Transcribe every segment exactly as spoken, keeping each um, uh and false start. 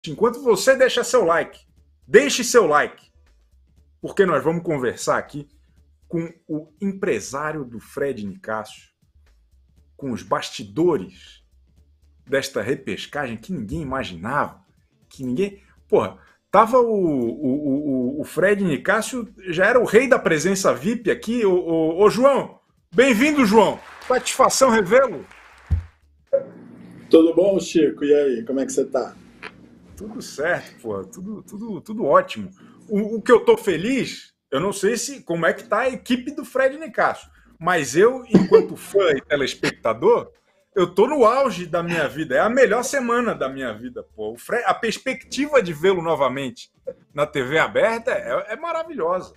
enquanto você deixa seu like, deixe seu like, porque nós vamos conversar aqui com o empresário do Fred Nicásio, com os bastidores desta repescagem que ninguém imaginava, que ninguém... Porra, tava o, o, o, o Fred Nicásio, já era o rei da presença V I P aqui. Ô, ô, ô João, bem-vindo, João. Satisfação revê-lo. Tudo bom, Chico? E aí, como é que você tá? Tudo certo, pô, tudo, tudo, tudo ótimo. O, o que eu tô feliz, eu não sei se como é que tá a equipe do Fred Nicásio, mas eu, enquanto fã e telespectador, eu tô no auge da minha vida. É a melhor semana da minha vida, pô. O Fred, a perspectiva de vê-lo novamente na T V aberta é, é maravilhosa.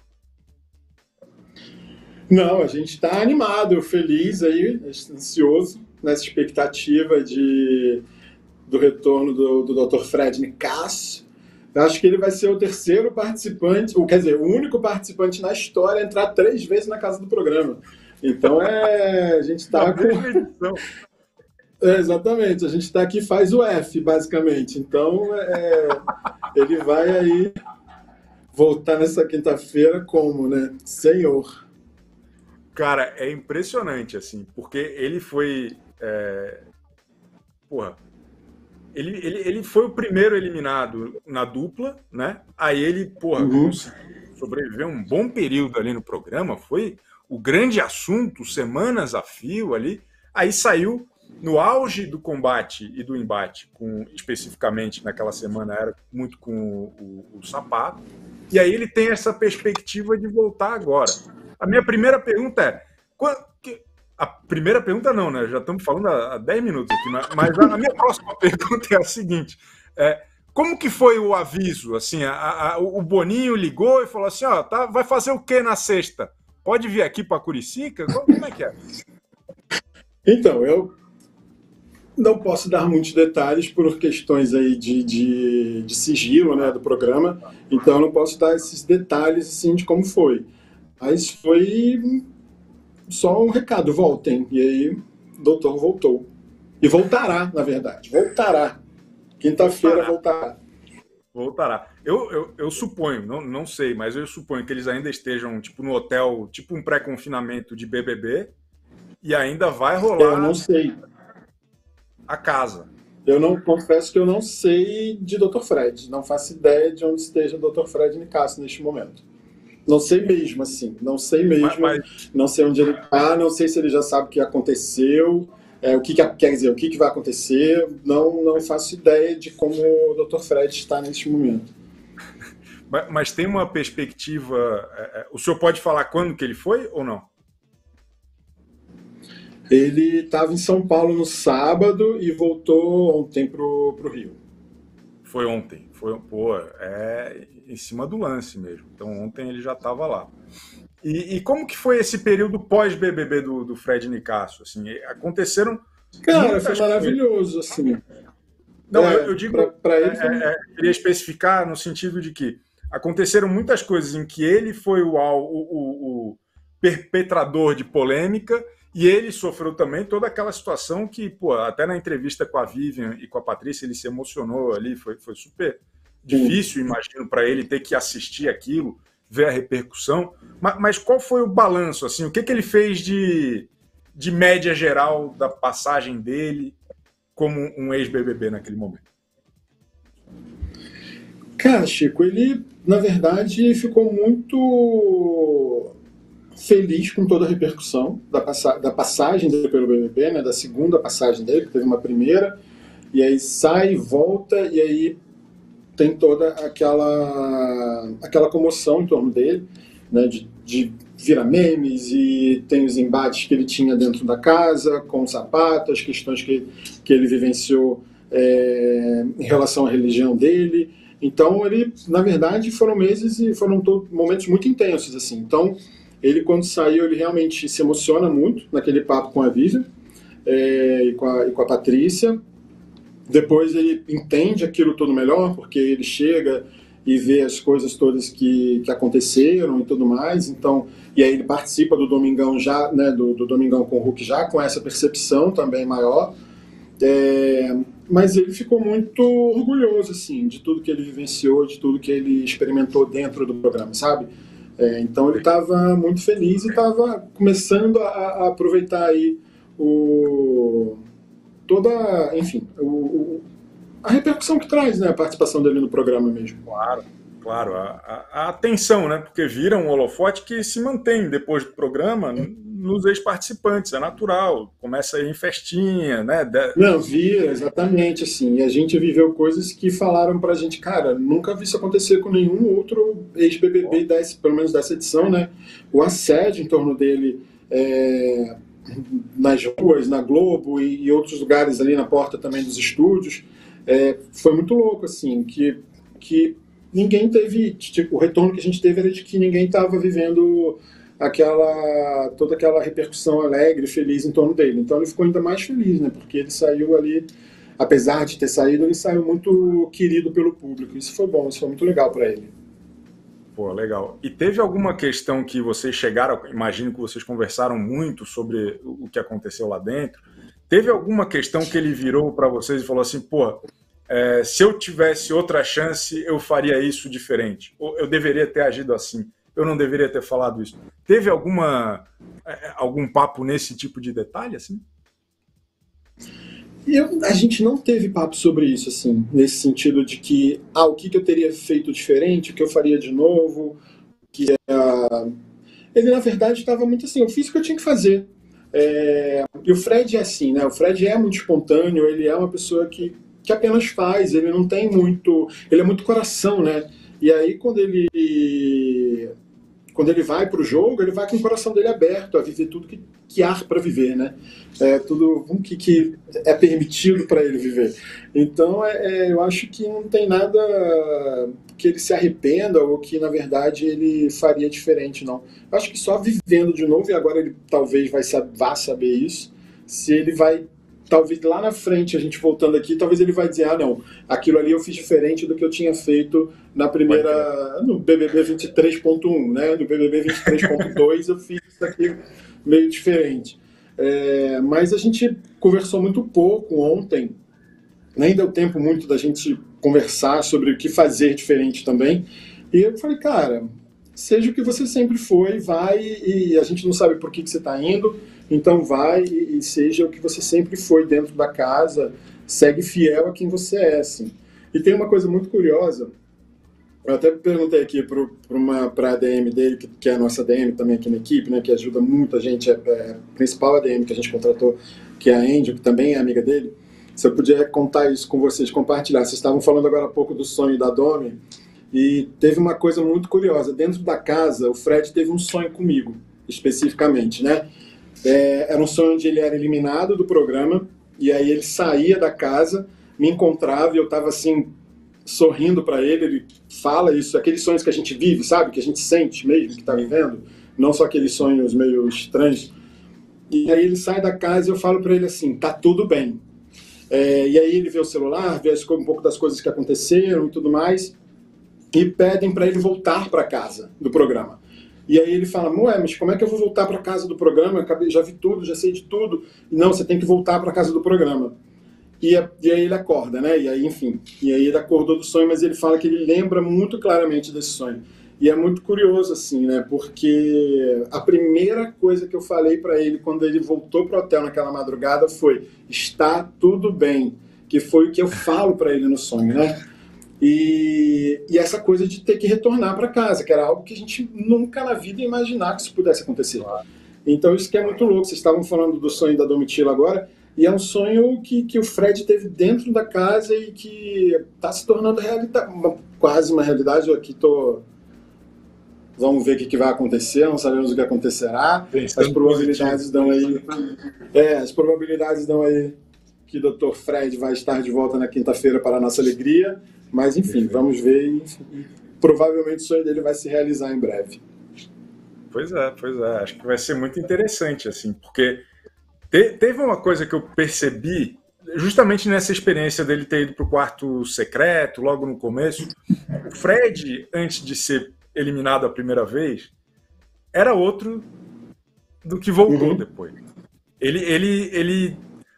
Não, a gente tá animado, feliz aí, ansioso, nessa expectativa de, do retorno do, do doutor Fred Nicásio. Eu acho que ele vai ser o terceiro participante, ou quer dizer, o único participante na história a entrar três vezes na casa do programa. Então é, a gente tá com... É, exatamente, a gente está aqui faz o F, basicamente. Então, é, ele vai aí voltar nessa quinta-feira como, né? Senhor. Cara, é impressionante, assim, porque ele foi... É... Porra, ele, ele, ele foi o primeiro eliminado na dupla, né? Aí ele, porra, Uhum. conseguiu sobreviver um bom período ali no programa, foi o grande assunto, semanas a fio ali. Aí saiu... No auge do combate e do embate, com, especificamente naquela semana, era muito com o, o, o Sapato. E aí ele tem essa perspectiva de voltar agora. A minha primeira pergunta é... Quando, que, a primeira pergunta não, né? Já estamos falando há, há dez minutos aqui, mas, mas a, a minha próxima pergunta é a seguinte. É, como que foi o aviso? Assim, a, a, o Boninho ligou e falou assim, ó, tá, vai fazer o que na sexta? Pode vir aqui para Curicica? Como é que é? Então, eu... não posso dar muitos detalhes por questões aí de, de, de sigilo, né, do programa, então eu não posso dar esses detalhes assim, de como foi. Mas foi só um recado, voltem. E aí o doutor voltou. E voltará, na verdade, voltará. Quinta-feira voltará. Voltará. Eu, eu, eu suponho, não, não sei, mas eu suponho que eles ainda estejam tipo, no hotel, tipo um pré-confinamento de B B B, e ainda vai rolar... Eu não sei. A casa. Eu não confesso que eu não sei de doutor Fred. Não faço ideia de onde esteja o doutor Fred Nicásio neste momento. Não sei mesmo, assim. Não sei mesmo. Mas, mas... Não sei onde ele está. Não sei se ele já sabe o que aconteceu. É, o que, que quer dizer, o que, que vai acontecer. Não, não faço ideia de como o doutor Fred está neste momento. Mas, mas tem uma perspectiva... É, o senhor pode falar quando que ele foi ou não? Ele estava em São Paulo no sábado e voltou ontem pro, pro Rio. Foi ontem. Foi, pô, é em cima do lance mesmo. Então ontem ele já estava lá. E, e como que foi esse período pós-B B B do, do Fred Nicásio? Assim, aconteceram... Cara, foi maravilhoso, coisas. Assim. Não, é, eu, eu digo... Pra, pra ele foi... é, é, queria especificar no sentido de que aconteceram muitas coisas em que ele foi o, o, o, o perpetrador de polêmica. E ele sofreu também toda aquela situação que, pô, até na entrevista com a Vivian e com a Patrícia, ele se emocionou ali, foi, foi super difícil, imagino, para ele ter que assistir aquilo, ver a repercussão. Mas, mas qual foi o balanço, assim, o que, que ele fez de, de média geral da passagem dele como um ex-B B B naquele momento? Cara, Chico, ele, na verdade, ficou muito... feliz com toda a repercussão da, passa da passagem dele pelo B B B, né, da segunda passagem dele, que teve uma primeira, e aí sai, volta, e aí tem toda aquela, aquela comoção em torno dele, né, de, de virar memes, e tem os embates que ele tinha dentro da casa, com o Sapato, as questões que, que ele vivenciou é, em relação à religião dele. Então, ele, na verdade, foram meses e foram momentos muito intensos, assim. Então, ele, quando saiu, ele realmente se emociona muito naquele papo com a Vivian é, e, com a, e com a Patrícia. Depois ele entende aquilo tudo melhor, porque ele chega e vê as coisas todas que, que aconteceram e tudo mais. Então, e aí ele participa do Domingão já, né, do, do Domingão com o Hulk já com essa percepção também maior. É, mas ele ficou muito orgulhoso, assim, de tudo que ele vivenciou, de tudo que ele experimentou dentro do programa, sabe? É, então ele estava muito feliz e estava começando a, a aproveitar aí o toda, enfim, o, o, a repercussão que traz, né, a participação dele no programa mesmo. Claro, claro, a, a, a atenção, né, porque vira um holofote que se mantém depois do programa nos ex-participantes, é natural, começa a ir em festinha, né? De... Não, vira, exatamente, assim, e a gente viveu coisas que falaram pra gente, cara, nunca vi isso acontecer com nenhum outro ex-B B B, desse, pelo menos dessa edição, né, o assédio em torno dele, é, nas ruas, na Globo e, e outros lugares ali na porta também dos estúdios, é, foi muito louco, assim, que, que ninguém teve, tipo, o retorno que a gente teve era de que ninguém estava vivendo aquela, toda aquela repercussão alegre, feliz em torno dele. Então ele ficou ainda mais feliz, né, porque ele saiu ali, apesar de ter saído, ele saiu muito querido pelo público. Isso foi bom, isso foi muito legal para ele. Pô, legal. E teve alguma questão que vocês chegaram, imagino que vocês conversaram muito sobre o que aconteceu lá dentro, teve alguma questão que ele virou para vocês e falou assim, pô, é, se eu tivesse outra chance, eu faria isso diferente, ou eu deveria ter agido assim, eu não deveria ter falado isso. Teve alguma, algum papo nesse tipo de detalhe, assim? Eu, a gente não teve papo sobre isso, assim, nesse sentido de que, ah, o que, que eu teria feito diferente, o que eu faria de novo, que uh, ele, na verdade, estava muito assim, eu fiz o que eu tinha que fazer. É, e o Fred é assim, né, o Fred é muito espontâneo, ele é uma pessoa que, que apenas faz, ele não tem muito, ele é muito coração, né, e aí quando ele... Quando ele vai para o jogo, ele vai com o coração dele aberto a viver tudo que, que há para viver, né? É, tudo que, que é permitido para ele viver. Então, é, é, eu acho que não tem nada que ele se arrependa ou que, na verdade, ele faria diferente, não. Eu acho que só vivendo de novo, e agora ele talvez vai, vá saber isso, se ele vai... Talvez lá na frente, a gente voltando aqui, talvez ele vai dizer, ah, não, aquilo ali eu fiz diferente do que eu tinha feito na primeira, no B B B vinte e três ponto um, né? No B B B vinte e três ponto dois eu fiz isso aqui meio diferente. É, mas a gente conversou muito pouco ontem, nem deu tempo muito da gente conversar sobre o que fazer diferente também. E eu falei, cara, seja o que você sempre foi, vai, e a gente não sabe por que, que você está indo, então vai e seja o que você sempre foi dentro da casa, segue fiel a quem você é, assim. E tem uma coisa muito curiosa, eu até perguntei aqui para a A D M dele, que, que é a nossa A D M também aqui na equipe, né, que ajuda muito a gente, é, é a principal A D M que a gente contratou, que é a Angel, que também é amiga dele, se eu puder contar isso com vocês, compartilhar. Vocês estavam falando agora há pouco do sonho da Domi, e teve uma coisa muito curiosa, dentro da casa, o Fred teve um sonho comigo, especificamente, né? É, era um sonho onde ele era eliminado do programa, e aí ele saía da casa, me encontrava e eu estava assim, sorrindo para ele, ele fala isso, aqueles sonhos que a gente vive, sabe? Que a gente sente mesmo que está vivendo, não só aqueles sonhos meio estranhos. E aí ele sai da casa e eu falo para ele assim, tá tudo bem. É, e aí ele vê o celular, vê um pouco das coisas que aconteceram e tudo mais, e pedem para ele voltar para casa do programa. E aí ele fala, ué, mas como é que eu vou voltar para casa do programa? Eu acabei, já vi tudo, já sei de tudo. Não, você tem que voltar para casa do programa. E, a, e aí ele acorda, né? E aí, enfim, e aí ele acordou do sonho, mas ele fala que ele lembra muito claramente desse sonho. E é muito curioso, assim, né? Porque a primeira coisa que eu falei para ele quando ele voltou pro hotel naquela madrugada foi, está tudo bem. Que foi o que eu falo para ele no sonho, né? E, e essa coisa de ter que retornar para casa, que era algo que a gente nunca na vida ia imaginar que isso pudesse acontecer. Claro. Então isso que é muito louco. Vocês estavam falando do sonho da Domitila agora, e é um sonho que, que o Fred teve dentro da casa e que está se tornando realidade, uma, quase uma realidade. Eu aqui tô... Vamos ver o que, que vai acontecer, não sabemos o que acontecerá. As probabilidades dão aí... É, as probabilidades dão aí que o doutor Fred vai estar de volta na quinta-feira para a nossa alegria. Mas, enfim, vamos ver e, e provavelmente o sonho dele vai se realizar em breve. Pois é, pois é. Acho que vai ser muito interessante, assim, porque te, teve uma coisa que eu percebi justamente nessa experiência dele ter ido para o quarto secreto, logo no começo. O Fred, antes de ser eliminado a primeira vez, era outro do que voltou uhum. depois. Ele, ele, ele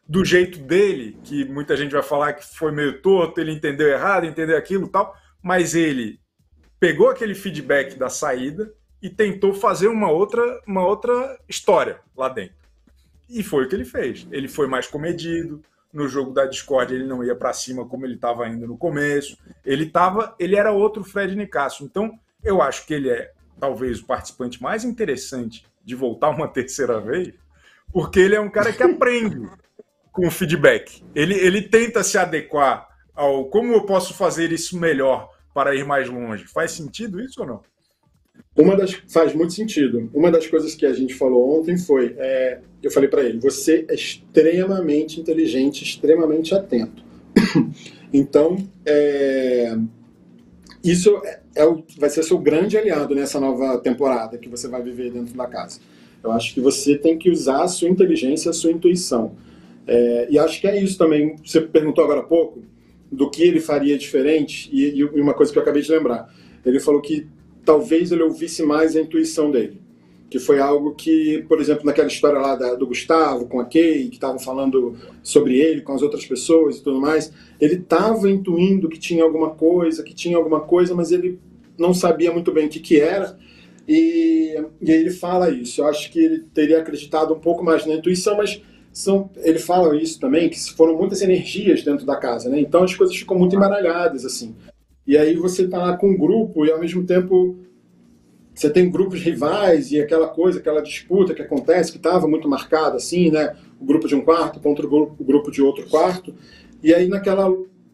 do jeito dele, que muita gente vai falar que foi meio torto, ele entendeu errado, entendeu aquilo e tal, mas ele pegou aquele feedback da saída e tentou fazer uma outra, uma outra história lá dentro. E foi o que ele fez. Ele foi mais comedido. No jogo da Discord ele não ia para cima como ele estava indo no começo. Ele tava, ele era outro Fred Nicásio. Então, eu acho que ele é talvez o participante mais interessante de voltar uma terceira vez, porque ele é um cara que aprende com o feedback. Ele, ele tenta se adequar ao como eu posso fazer isso melhor para ir mais longe. Faz sentido isso ou não? Uma das, faz muito sentido. Uma das coisas que a gente falou ontem foi, é, eu falei para ele, você é extremamente inteligente, extremamente atento. Então, é, isso é, é o, vai ser seu grande aliado nessa nova temporada que você vai viver dentro da casa. Eu acho que você tem que usar a sua inteligência, a sua intuição. É, e acho que é isso também. Você perguntou agora há pouco do que ele faria diferente, e, e uma coisa que eu acabei de lembrar. Ele falou que talvez ele ouvisse mais a intuição dele. Que foi algo que, por exemplo, naquela história lá da, do Gustavo com a Kay, que estavam falando sobre ele com as outras pessoas e tudo mais, ele estava intuindo que tinha alguma coisa, que tinha alguma coisa, mas ele não sabia muito bem o que, que era. E, e aí ele fala isso. Eu acho que ele teria acreditado um pouco mais na intuição, mas são, ele fala isso também, que foram muitas energias dentro da casa, né? Então as coisas ficam muito embaralhadas, assim. E aí você está lá com um grupo e, ao mesmo tempo, você tem grupos rivais e aquela coisa, aquela disputa que acontece, que estava muito marcada, assim, né? O grupo de um quarto contra o grupo, o grupo de outro quarto. E aí, naquela...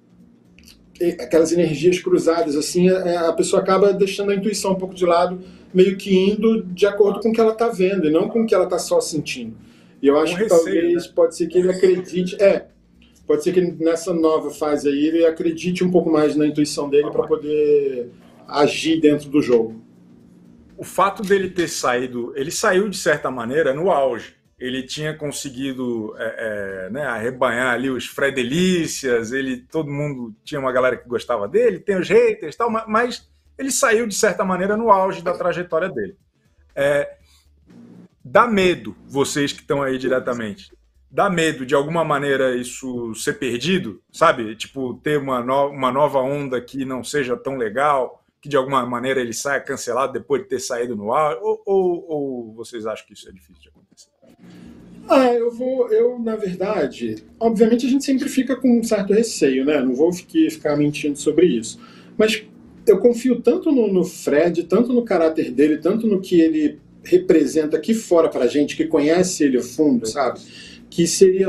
aquelas energias cruzadas, assim, a, a pessoa acaba deixando a intuição um pouco de lado, meio que indo de acordo com o que ela está vendo, e não com o que ela está só sentindo. E eu acho um que receio, talvez, né? Pode ser que ele acredite... É, pode ser que ele, nessa nova fase aí, ele acredite um pouco mais na intuição dele para poder agir dentro do jogo. O fato dele ter saído, ele saiu de certa maneira no auge. Ele tinha conseguido é, é, né, arrebanhar ali os Fredelícias, ele, todo mundo tinha uma galera que gostava dele, tem os haters e tal, mas ele saiu de certa maneira no auge da trajetória dele. É, dá medo, vocês que estão aí diretamente, dá medo de alguma maneira isso ser perdido, sabe? Tipo, ter uma, no, uma nova onda que não seja tão legal, que de alguma maneira ele saia cancelado depois de ter saído no ar, ou, ou, ou vocês acham que isso é difícil de acontecer? Ah, eu vou, eu, na verdade, obviamente a gente sempre fica com um certo receio, né? Não vou ficar mentindo sobre isso. Mas eu confio tanto no, no Fred, tanto no caráter dele, tanto no que ele representa aqui fora pra gente, que conhece ele a fundo, sabe? Que seria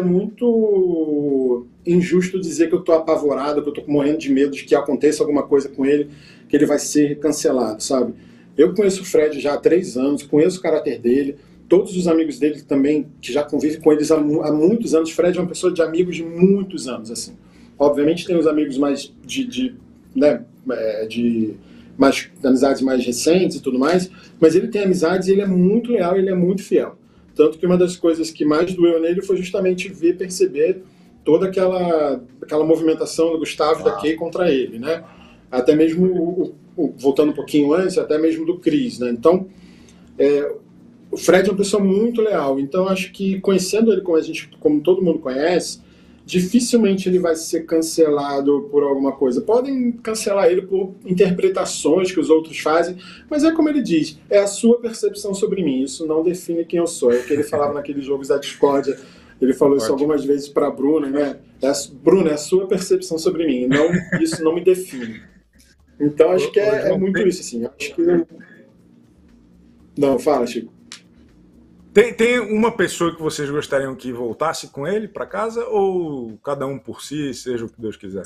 muito injusto dizer que eu tô apavorado, que eu tô morrendo de medo de que aconteça alguma coisa com ele, que ele vai ser cancelado, sabe? Eu conheço o Fred já há três anos, conheço o caráter dele, todos os amigos dele também, que já convivem com eles há, há muitos anos. Fred é uma pessoa de amigos de muitos anos, assim. Obviamente tem os amigos mais de, de, né, de mais, amizades mais recentes e tudo mais, mas ele tem amizades e ele é muito leal, ele é muito fiel. Tanto que uma das coisas que mais doeu nele foi justamente ver, perceber toda aquela, aquela movimentação do Gustavo e da Kay contra ele, né? Até mesmo, o, o, voltando um pouquinho antes, até mesmo do Chris, né? Então, é, o Fred é uma pessoa muito leal. Então, acho que conhecendo ele como a gente, como todo mundo conhece, dificilmente ele vai ser cancelado por alguma coisa. Podem cancelar ele por interpretações que os outros fazem, mas é como ele diz, é a sua percepção sobre mim, isso não define quem eu sou. É o que ele falava naqueles jogos da Discord, ele falou isso algumas vezes para a Bruna, né? É a, Bruna, é a sua percepção sobre mim, não, isso não me define. Então acho que é, é muito isso, assim. Acho que... Não, fala, Chico. Tem, tem uma pessoa que vocês gostariam que voltasse com ele para casa, ou cada um por si, seja o que Deus quiser?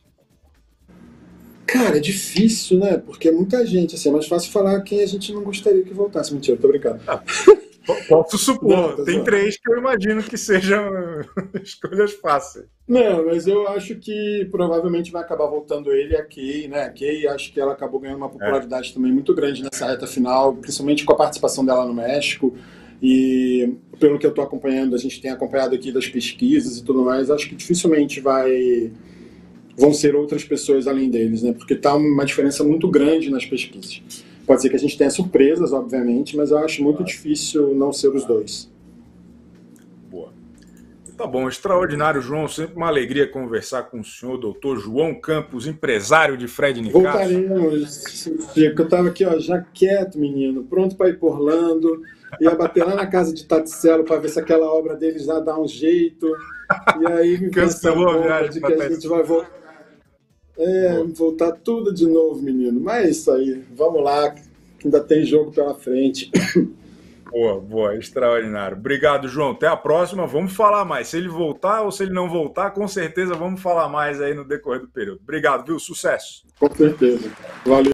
Cara, é difícil, né? Porque é muita gente, assim, é mais fácil falar quem a gente não gostaria que voltasse. Mentira, tô brincando. Ah, posso supor, não, tem zoando. Três que eu imagino que sejam escolhas fáceis. Não, mas eu acho que provavelmente vai acabar voltando ele e a Kay, né? A Kay, acho que ela acabou ganhando uma popularidade é. também muito grande nessa reta final, principalmente com a participação dela no México. E pelo que eu estou acompanhando, a gente tem acompanhado aqui das pesquisas e tudo mais, acho que dificilmente vai, vão ser outras pessoas além deles, né? Porque está uma diferença muito grande nas pesquisas. Pode ser que a gente tenha surpresas, obviamente, mas eu acho muito difícil não ser os dois. Boa. Tá bom, extraordinário, João. Sempre uma alegria conversar com o senhor, doutor João Campos, empresário de Fred Nicásio. Voltaremos, Chico. Eu estava aqui, ó, já quieto, menino, pronto para ir por Orlando. Ia bater lá na casa de Taticelo para ver se aquela obra deles já dá um jeito. E aí me cancelou a viagem de que a gente vai voltar. É, voltar tudo de novo, menino. Mas é isso aí. Vamos lá, que ainda tem jogo pela frente. Boa, boa, extraordinário. Obrigado, João. Até a próxima. Vamos falar mais. Se ele voltar ou se ele não voltar, com certeza vamos falar mais aí no decorrer do período. Obrigado, viu? Sucesso. Com certeza. Valeu.